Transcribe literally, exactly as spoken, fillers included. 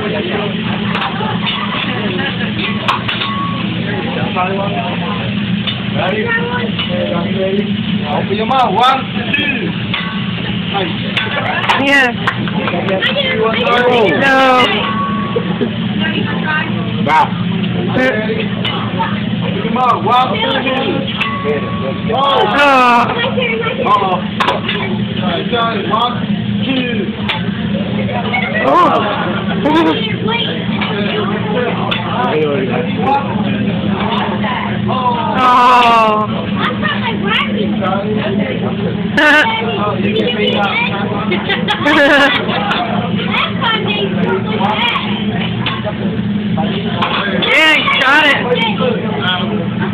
Ready? Ready? Open your mouth. One, two. Nice. Yeah. No. Wow. Ready? Open your mouth. One, two. Oh. Oh. Uh-oh. Alright, Johnny. One, two. Oh. Oh. Yeah, he got it.